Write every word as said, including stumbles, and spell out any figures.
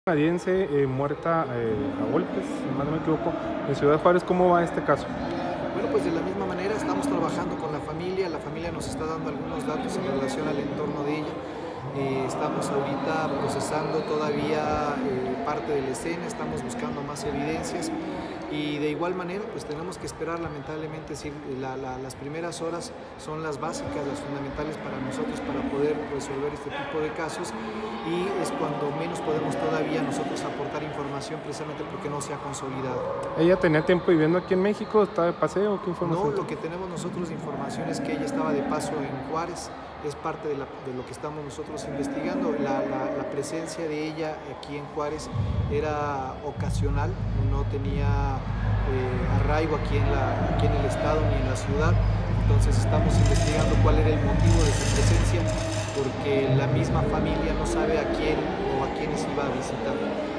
Canadiense eh, muerta eh, a golpes, si mal no me equivoco, en Ciudad Juárez. ¿Cómo va este caso? Bueno, pues de la misma manera estamos trabajando con la familia, la familia nos está dando algunos datos en relación al entorno de ella. Eh, estamos ahorita procesando todavía eh, parte de la escena, estamos buscando más evidencias y de igual manera pues tenemos que esperar lamentablemente, decir, la, la, las primeras horas son las básicas, las fundamentales para nosotros para poder resolver este tipo de casos y es cuando menos podemos todavía nosotros aportar información precisamente porque no se ha consolidado. ¿Ella tenía tiempo viviendo aquí en México? ¿Estaba de paseo? ¿Qué información? No, lo que tenemos nosotros de información es que ella estaba de paso en Juárez, es parte de, la, de lo que estamos nosotros investigando. La, la, la presencia de ella aquí en Juárez era ocasional, no tenía eh, arraigo aquí en, la, aquí en el estado ni en la ciudad, entonces estamos investigando cuál era el motivo de su presencia, porque la misma familia no sabe a quién o a quiénes iba a visitar.